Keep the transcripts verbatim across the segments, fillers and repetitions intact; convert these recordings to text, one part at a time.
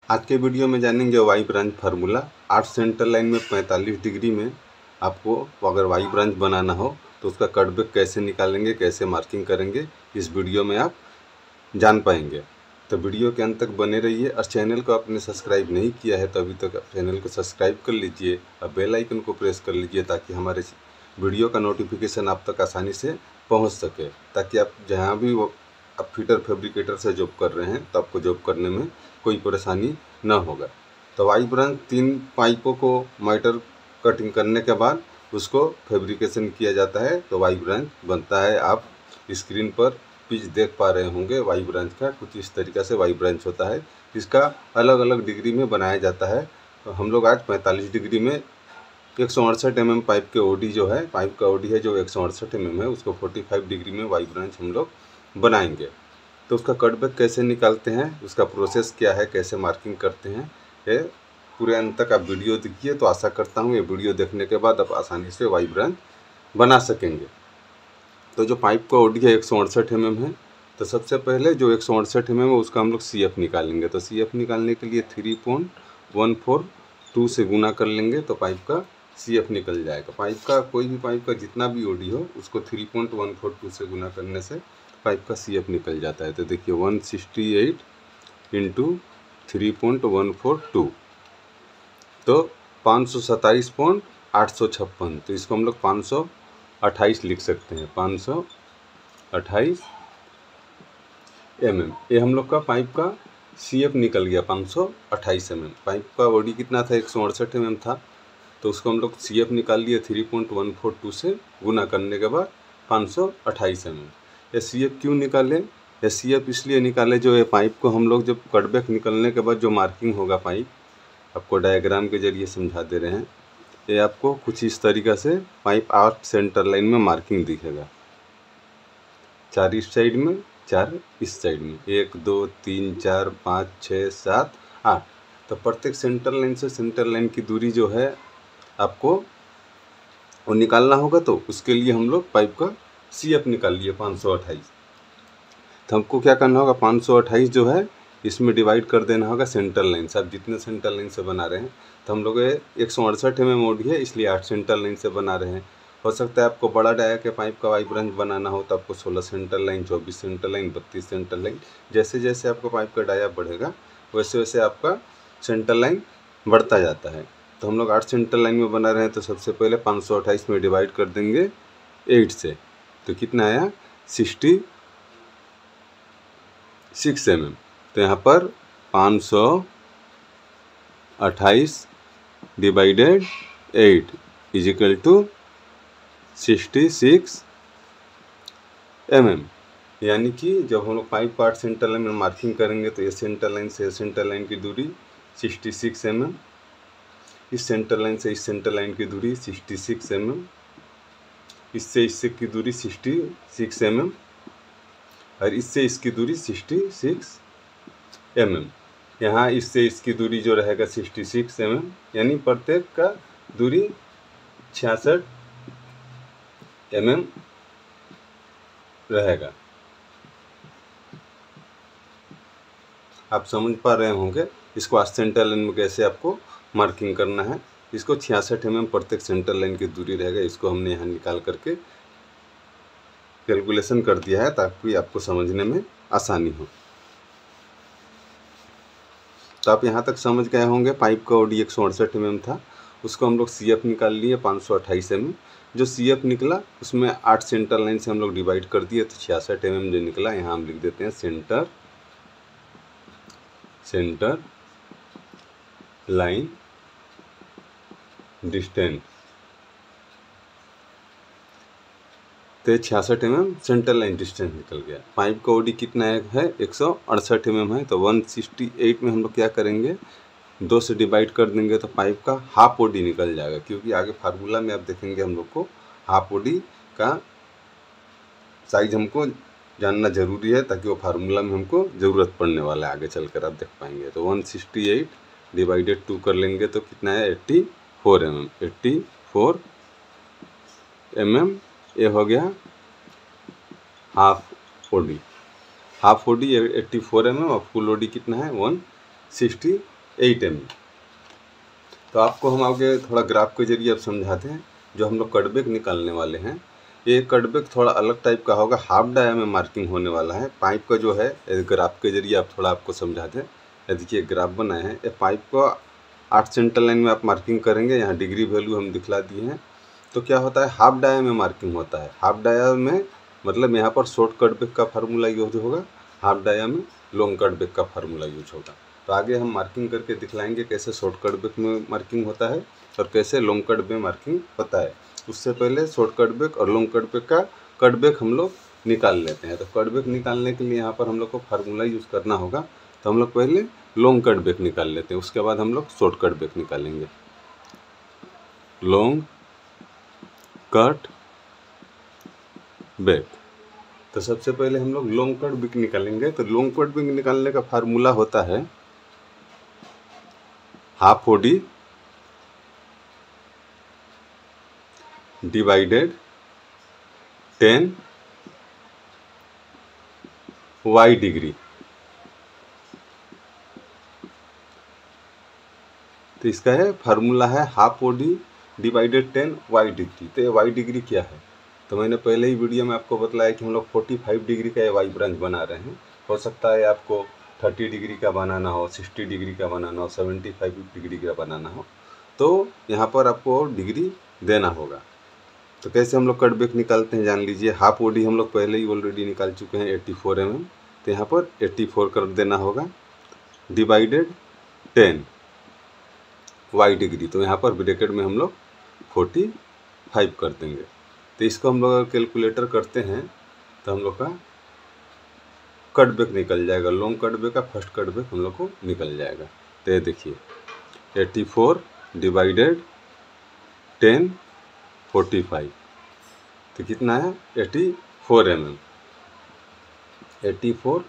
आज के वीडियो में जानेंगे वाई ब्रांच फार्मूला। आठ सेंटर लाइन में पैंतालीस डिग्री में आपको अगर वाई ब्रांच बनाना हो तो उसका कटबैक कैसे निकालेंगे, कैसे मार्किंग करेंगे, इस वीडियो में आप जान पाएंगे। तो वीडियो के अंत तक बने रहिए। और चैनल को आपने सब्सक्राइब नहीं किया है तो अभी तक तो चैनल को सब्सक्राइब कर लीजिए और बेल आइकन को प्रेस कर लीजिए ताकि हमारे वीडियो का नोटिफिकेशन आप तक आसानी से पहुंच सके, ताकि आप जहां भी वो आप फिटर फैब्रिकेटर से जॉब कर रहे हैं तो आपको जॉब करने में कोई परेशानी न होगा। तो वाई ब्रांच तीन पाइपों को माइटर कटिंग करने के बाद उसको फैब्रिकेशन किया जाता है तो वाई ब्रांच बनता है। आप स्क्रीन पर पिच देख पा रहे होंगे वाई ब्रांच का, कुछ इस तरीक़ा से वाई ब्रांच होता है। इसका अलग अलग डिग्री में बनाया जाता है। तो हम लोग आज पैंतालीस डिग्री में एक सौ अड़सठ एम एम पाइप के ओडी जो है, पाइप का ओडी है जो एक सौ अड़सठ एम एम है, उसको पैंतालीस डिग्री में वाई ब्रांच हम लोग बनाएंगे। तो उसका कटबैक कैसे निकालते हैं, उसका प्रोसेस क्या है, कैसे मार्किंग करते हैं, ये पूरे अंत तक आप वीडियो देखिए। तो आशा करता हूँ ये वीडियो देखने के बाद आप आसानी से वाई ब्रांच बना सकेंगे। तो जो पाइप का ओडी है एक सौ अड़सठ एम एम है, तो सबसे पहले जो एक सौ अड़सठ एम एम है उसका हम लोग सी एफ निकालेंगे। तो सी एफ निकालने के लिए three point one four two से गुना कर लेंगे तो पाइप का सी एफ निकल जाएगा। पाइप का कोई भी पाइप का जितना भी ओडी हो उसको three point one four two से गुना करने से पाइप का सी एफ निकल जाता है। तो देखिए one sixty eight into three point one four two तो पाँच सौ सत्ताईस पॉइंट आठ सौ छप्पन। तो इसको हम लोग पाँच सौ अट्ठाईस लिख सकते हैं, पाँच सौ अट्ठाईस एम एम। ये हम लोग का पाइप का सी एफ निकल गया पाँच सौ अट्ठाईस एम एम। पाइप का ओडी कितना था, एक सौ अड़सठ एम एम था, तो उसको हम लोग सी एफ निकाल लिए three point one four two से गुना करने के बाद पाँच सौ अट्ठाईस एम एम। ये सी एफ क्यों निकाले, ये सी एफ इसलिए निकाले जो ये पाइप को हम लोग जब कटबैक निकलने के बाद जो मार्किंग होगा, पाइप आपको डायग्राम के जरिए समझा दे रहे हैं। ये आपको कुछ इस तरीक़ा से पाइप आठ सेंटर लाइन में मार्किंग दिखेगा, चार इस साइड में, चार इस साइड में, एक दो तीन चार पाँच छः सात आठ। तो प्रत्येक सेंटर लाइन से सेंटर लाइन की दूरी जो है आपको वो निकालना होगा। तो उसके लिए हम लोग पाइप का सी एफ निकाल लिए पाँच सौ अट्ठाईस। तो हमको क्या करना होगा, पाँच सौ अट्ठाईस जो है इसमें डिवाइड कर देना होगा सेंटर लाइन से। आप जितने सेंटर लाइन से बना रहे हैं, तो हम लोग एक सौ अड़सठ एम एम ओडी है इसलिए आठ सेंटर लाइन से बना रहे हैं। हो सकता है आपको बड़ा डाया के पाइप का वाई ब्रांच बनाना हो तो आपको सोलह सेंटर लाइन, चौबीस सेंटर लाइन, बत्तीस सेंटर लाइन, जैसे जैसे आपका पाइप का डाया बढ़ेगा वैसे वैसे आपका सेंटर लाइन बढ़ता जाता है। तो हम लोग आठ सेंटर लाइन में बना रहे हैं तो सबसे पहले पाँच सौ अट्ठाईस में डिवाइड कर देंगे एट से, तो कितना आया सिक्सटी सिक्स एम एम। तो यहाँ पर पाँच सौ अट्ठाईस divided eight is equal to sixty six M M. यानी कि जब हम लोग पाइप आठ सेंटर लाइन में मार्किंग करेंगे तो ये सेंटर लाइन से सेंटर लाइन की दूरी सिक्सटी सिक्स एम एम, इस सेंटर लाइन से इस सेंटर लाइन की दूरी सिक्सटी सिक्स एम एम, इससे इससे की दूरी सिक्सटी सिक्स एम एम और इससे इसकी दूरी सिक्सटी सिक्स एम एम। यहाँ इससे इसकी दूरी जो रहेगा सिक्सटी सिक्स एम एम, यानी प्रत्येक का दूरी छियासठ एम एम रहेगा। आप समझ पा रहे होंगे इसको आज सेंटर लाइन में कैसे आपको मार्किंग करना है। इसको छियासठ एम एम प्रत्येक सेंटर लाइन की दूरी रहेगा, इसको हमने यहाँ निकाल करके कैलकुलेशन कर दिया है ताकि आपको समझने में आसानी हो। तो आप यहाँ तक समझ गए होंगे। पाइप का ओडी एक सौ अड़सठ एम एम था, उसको हम लोग सी एफ निकाल लिए पाँच सौ अट्ठाईस एम एम। जो सी एफ निकला उसमें आठ सेंटर लाइन से हम लोग डिवाइड कर दिए तो छियासठ एम एम जो निकला, यहाँ हम लिख देते हैं सेंटर सेंटर लाइन डिस्टेंस। तो छियासठ M M centre line distance निकल गया। पाइप का ओडी कितना है, एक सौ अड़सठ एम एम है, तो वन सिक्सटी एट में हम लोग क्या करेंगे, दो से डिवाइड कर देंगे तो पाइप का हाफ ओडी निकल जाएगा। क्योंकि आगे फार्मूला में आप देखेंगे हम लोग को हाफ ओडी का साइज हमको जानना जरूरी है ताकि वो फार्मूला में हमको ज़रूरत पड़ने वाला है, आगे चलकर आप देख पाएंगे। तो one sixty eight divided two कर लेंगे तो कितना है, eighty four M M, eighty four M M. ये हो गया half OD. Half OD eighty four M M और फुल ओडी कितना है, वन सिक्सटी एट एम। तो आपको हम आगे थोड़ा ग्राफ के जरिए अब समझाते हैं। जो हम लोग कटबैक निकालने वाले हैं, ये कटबैक थोड़ा अलग टाइप का होगा, हाफ डाया में मार्किंग होने वाला है। पाइप का जो है ग्राफ के जरिए आप थोड़ा आपको समझाते हैं। देखिए ग्राफ बनाए हैं, ये पाइप को आठ सेंटर लाइन में आप मार्किंग करेंगे। यहाँ डिग्री वैल्यू हम दिखला दिए हैं। तो क्या होता है, हाफ डाया में मार्किंग होता है। हाफ डाया में मतलब यहाँ पर शॉर्ट कटबैक का फार्मूला यूज होगा, हाफ डाया में लॉन्ग कटबैक का फार्मूला यूज होगा। तो आगे हम मार्किंग करके दिखलाएंगे कैसे शॉर्ट कटबैक में मार्किंग होता है और कैसे लॉन्ग कटबैक में मार्किंग होता है। उससे पहले शॉर्ट कटबैक और लॉन्ग कटबैक का कटबैक हम लोग निकाल लेते हैं। तो कटबैक निकालने के लिए यहाँ पर हम लोग को फार्मूला यूज़ करना होगा। तो हम लोग पहले लॉन्ग कटबैक निकाल लेते हैं, उसके बाद हम लोग शॉर्ट कटबैक निकालेंगे। लॉन्ग कट बैक, तो सबसे पहले हम लोग लॉन्ग कटबैक निकालेंगे। तो लॉन्ग कटबैक निकालने का फार्मूला होता है half O D divided tan Y degree. तो इसका है फार्मूला है half O D divided tan Y degree. तो ये वाई डिग्री क्या है, तो मैंने पहले ही वीडियो में आपको बताया कि हम लोग पैंतालीस डिग्री का ये वाई ब्रांच बना रहे हैं। हो सकता है आपको तीस डिग्री का बनाना हो, साठ डिग्री का बनाना हो, पचहत्तर डिग्री का बनाना हो, तो यहाँ पर आपको डिग्री देना होगा। तो कैसे हम लोग कटबैक निकालते हैं जान लीजिए। हाफ ओ डी हम लोग पहले ही ऑलरेडी निकाल चुके हैं चौरासी एम एम। तो यहाँ पर चौरासी कर देना होगा डिवाइडेड टेन वाई डिग्री। तो यहाँ पर ब्रैकेट में हम लोग पैंतालीस कर देंगे। तो इसको हम लोग अगर कैलकुलेटर करते हैं तो हम लोग का कटबैक निकल जाएगा। लॉन्ग कटबैक का फर्स्ट कटबैक हम लोग को निकल जाएगा। तो ये देखिए चौरासी डिवाइडेड टेन पैंतालीस, तो कितना है चौरासी एम एम। चौरासी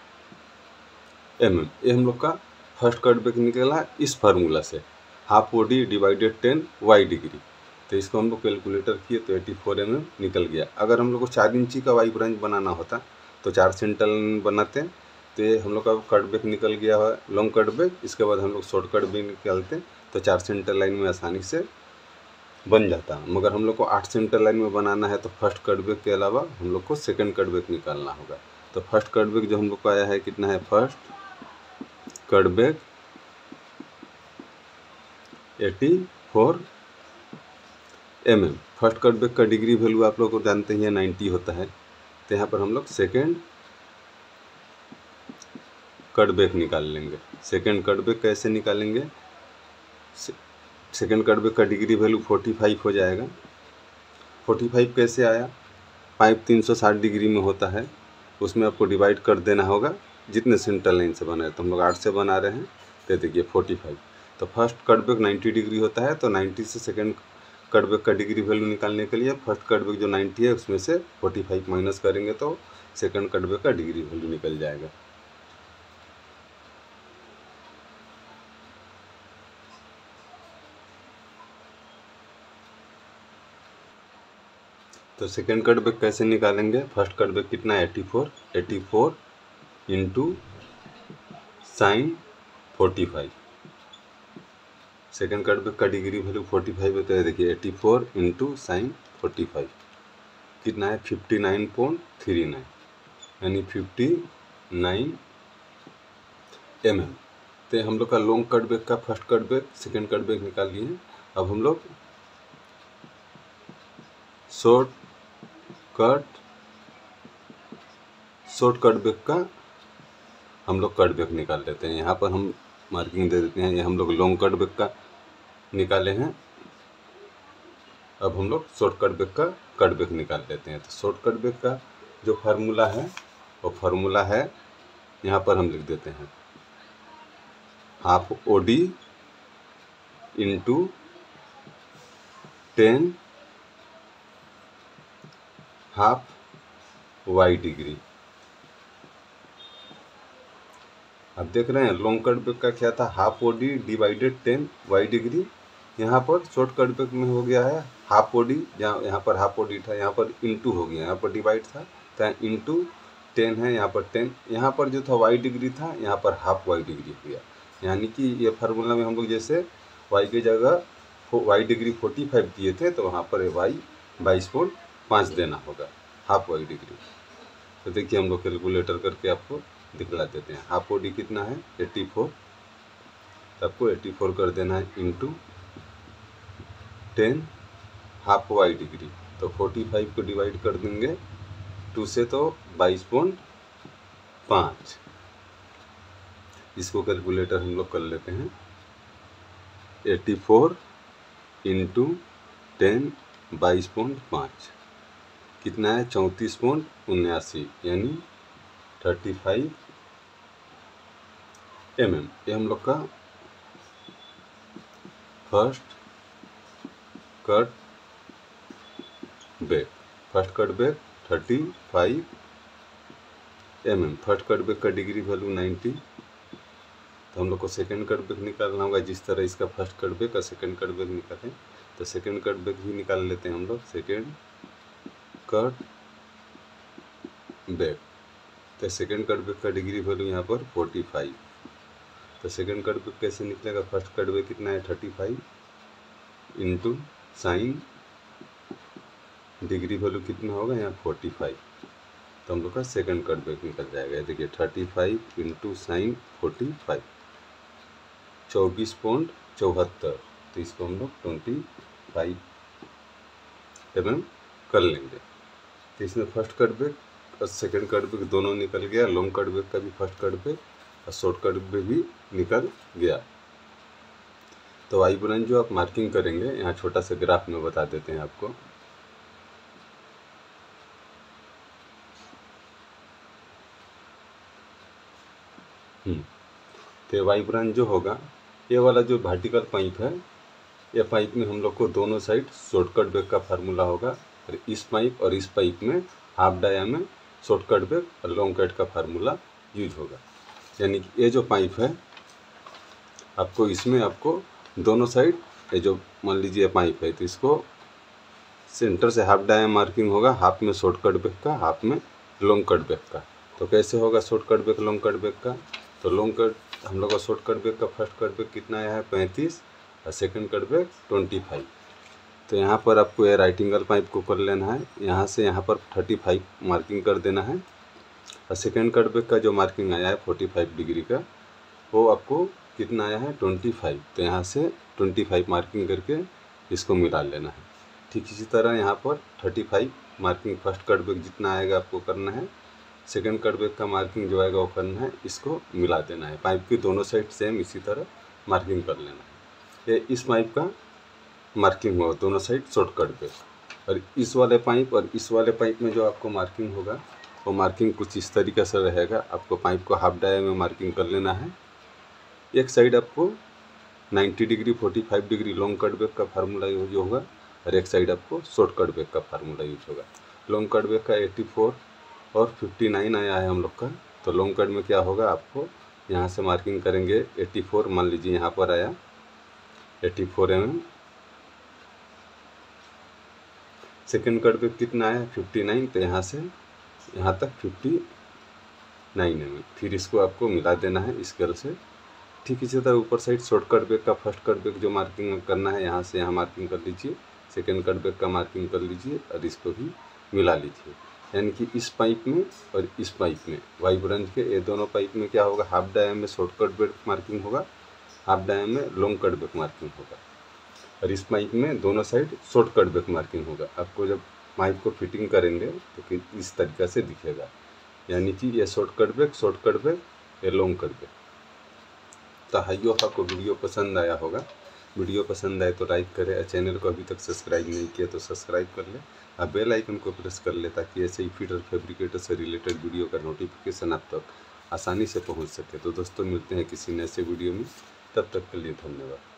एम एम ये हम लोग का फर्स्ट कटबैक निकला इस फार्मूला से, half O D divided tan Y degree. तो इसको हम लोग कैलकुलेटर किए तो चौरासी एम एम निकल गया। अगर हम लोग को चार इंची का वाई ब्रांच बनाना होता तो चार सेंटर बनाते हैं। तो ये हम लोग का कटबैक निकल गया है लॉन्ग कटबैक। इसके बाद हम लोग शॉर्ट कटबैक निकालते हैं तो चार सेंटर लाइन में आसानी से बन जाता है। मगर हम लोग को आठ सेंटर लाइन में बनाना है तो फर्स्ट कटबैक के अलावा हम लोग को सेकंड कटबैक निकालना होगा। तो फर्स्ट कटबैक जो हम लोग को आया है कितना है, फर्स्ट कटबैक चौरासी एम एम। फर्स्ट कटबैक का डिग्री वैल्यू आप लोग को जानते ही है नब्बे होता है। तो यहाँ पर हम लोग सेकेंड कटबैक निकाल लेंगे। सेकेंड कटबैक कैसे निकालेंगे, से, सेकेंड कटबैक का डिग्री वैल्यू पैंतालीस हो जाएगा। पैंतालीस कैसे आया, पाइप तीन सौ साठ डिग्री में होता है, उसमें आपको डिवाइड कर देना होगा जितने सेंटर लाइन से बना है। तो हम लोग आठ से बना रहे हैं। तो देखिए पैंतालीस, तो फर्स्ट कटबैक नब्बे डिग्री होता है। तो नब्बे से सेकेंड कटबैक का डिग्री वैल्यू निकालने के लिए फर्स्ट कटबैक जो नब्बे है उसमें से पैंतालीस माइनस करेंगे तो सेकंड कटबैक का डिग्री वैल्यू निकल जाएगा। तो सेकंड कटबैक कैसे निकालेंगे, फर्स्ट कटबैक कितना है चौरासी, चौरासी इंटू साइन पैंतालीस। सेकंड कटबैक का डिग्री वैल्यू पैंतालीस होता है। देखिए चौरासी इंटू साइन पैंतालीस कितना है उनसठ पॉइंट थ्री नाइन, यानी उनसठ एम एम। तो हम लोग का लॉन्ग कटबैक का फर्स्ट कटबैक सेकंड कटबैक निकाल लिए हैं। अब हम लोग शॉर्ट कट शॉर्ट कटबैक का हम लोग कटबैक निकाल लेते हैं। यहाँ पर हम मार्किंग दे देते हैं। ये हम लोग लॉन्ग कटबैक का निकाले हैं। अब हम लोग शॉर्ट कटबैक का कटबैक निकाल लेते हैं। तो शॉर्ट कटबैक का जो फार्मूला है वो फार्मूला है, यहाँ पर हम लिख देते हैं half O D into tan half Y degree. अब देख रहे हैं लॉन्ग कटबैक का क्या था, half O D divided tan Y degree. यहाँ पर शॉर्ट कटबैक में हो गया है हाफ ओ डी, जहाँ यहाँ पर हाफ ओ डी था यहाँ पर इंटू हो गया, यहाँ पर डिवाइड था तो इंटू टेन है, यहाँ पर टेन, यहाँ पर जो था वाई डिग्री था यहाँ पर हाफ वाई डिग्री हो गया। यानी कि ये फार्मूला में हम लोग जैसे वाई की जगह वाई डिग्री फोर्टी फाइव दिए थे तो वहाँ पर वाई बाईस पॉइंट पाँच देना होगा, हाफ वाई डिग्री। तो देखिए हम लोग कैलकुलेटर करके आपको दिखला देते हैं। हाफ ओ डी कितना है एट्टी फोर, तो आपको एट्टी फोर कर देना है into tan half Y degree. तो फोर्टी फाइव को डिवाइड कर देंगे टू से तो बाईस पॉइंट पाँच। इसको कैलकुलेटर हम लोग कर लेते हैं। एट्टी फोर इंटू टेन बाईस पॉइंट पाँच कितना है चौंतीस पॉइंट उन्यासी यानी थर्टी फाइव एम एम। ये हम लोग का first cut back, first cut back thirty five M M. First cut back का डिग्री वैल्यू नाइन्टी। तो हम लोग को सेकेंड कट बैक निकालना होगा, जिस तरह इसका फर्स्ट कट बैक का सेकेंड कट बैक निकालें तो सेकेंड कट बैक भी निकाल लेते हैं हम लोग। सेकेंड कट बैक, तो सेकेंड कट बैक का डिग्री वैल्यू यहाँ पर फोर्टी फाइव। तो सेकेंड कट बैक कैसे निकलेगा, फर्स्ट कट बैक कितना है thirty five into sine degree value कितना होगा यहाँ फोर्टी फाइव। तो हम लोग का सेकेंड कट बैक निकल जाएगा। देखिए thirty five into sine forty five चौबीस पॉइंट चौहत्तर। तो इसको हम लोग ट्वेंटी फाइव एम एम कर लेंगे। तो इसमें फर्स्ट कट बैक और सेकेंड कट बैक दोनों निकल गया। लॉन्ग कट बैक का भी फर्स्ट कट बैक और शॉर्ट कट बैक भी निकल गया। तो वाई ब्रांच जो आप मार्किंग करेंगे यहाँ छोटा सा ग्राफ में बता देते हैं आपको। हम्म तो वाई ब्रांच जो होगा, ये वाला जो वर्टिकल पाइप है, ये पाइप में हम लोग को दोनों साइड शॉर्टकट बैक का फार्मूला होगा और इस पाइप और इस पाइप में हाफ डाया में शॉर्टकट बैक और लॉन्ग कट का फार्मूला यूज होगा। यानी कि ये जो पाइप है आपको इसमें आपको दोनों साइड, ये जो मान लीजिए पाइप है तो इसको सेंटर से हाफ डाया मार्किंग होगा, हाफ में शॉर्टकट बैक का, हाफ में लॉन्ग कट बैक का। तो कैसे होगा shortcut back long cut back का, तो लॉन्ग कट हम लोग का शॉर्ट कट बैक का फर्स्ट कट बैक कितना आया है पैंतीस और second cut back twenty five. तो यहाँ पर आपको ये राइट एंगल पाइप को कर लेना है, यहाँ से यहाँ पर थर्टी फाइव मार्किंग कर देना है और सेकंड कट बैक का जो मार्किंग आया है फोर्टी फाइव डिग्री का वो आपको कितना आया है ट्वेंटी फाइव। तो यहाँ से ट्वेंटी फाइव मार्किंग करके इसको मिला लेना है। ठीक इसी तरह यहाँ पर thirty five marking first cut back जितना आएगा आपको करना है, सेकंड कट बैक का मार्किंग जो आएगा वो करना है, इसको मिला देना है। पाइप की दोनों साइड सेम इसी तरह मार्किंग कर लेना है। ये इस पाइप का मार्किंग होगा दोनों साइड शॉर्ट कट बैक। और इस वाले पाइप और इस वाले पाइप में जो आपको मार्किंग होगा वो मार्किंग कुछ इस तरीके से रहेगा। आपको पाइप को हाफ डाया में मार्किंग कर लेना है। एक साइड आपको ninety degree forty five degree long cut back का फार्मूला यूज होगा और एक साइड आपको शॉर्ट कट बैक का फार्मूला यूज होगा। लॉन्ग कट बैक का एट्टी फोर और फिफ्टी नाइन आया है हम लोग का। तो लॉन्ग कट में क्या होगा, आपको यहाँ से मार्किंग करेंगे एट्टी फोर, मान लीजिए यहाँ पर आया eighty four M M. Second cut back कितना आया फिफ्टी नाइन, तो यहाँ से यहाँ तक फिफ्टी नाइन एम एम। फिर इसको आपको मिला देना है स्केल से। ठीक इसी तरह ऊपर साइड शॉर्ट कट बैक का फर्स्ट कट बैक जो मार्किंग करना है यहाँ से यहाँ मार्किंग कर लीजिए, सेकेंड कट बैक का मार्किंग कर लीजिए और इसको भी मिला लीजिए। यानी कि इस पाइप में और इस पाइप में वाई ब्रांच के ये दोनों पाइप में क्या होगा, हाफ डाया में शॉर्ट कट बैक मार्किंग होगा, हाफ डाया में लॉन्ग कट बैक मार्किंग होगा और इस पाइप में दोनों side short cut back marking होगा। आपको जब पाइप को फिटिंग करेंगे तो इस तरीक़ा से दिखेगा, यानी कि ये short cut back short cut back ये लॉन्ग कट बैक। तो हाइयो आपको वीडियो पसंद आया होगा। वीडियो पसंद आए तो लाइक करें और चैनल को अभी तक सब्सक्राइब नहीं किया तो सब्सक्राइब कर लें और बेल आइकन को प्रेस कर ले ताकि ऐसे ही फिटर फैब्रिकेटर से रिलेटेड वीडियो का नोटिफिकेशन आप तक आसानी से पहुंच सके। तो दोस्तों मिलते हैं किसी नए से वीडियो में, तब तक के लिए धन्यवाद।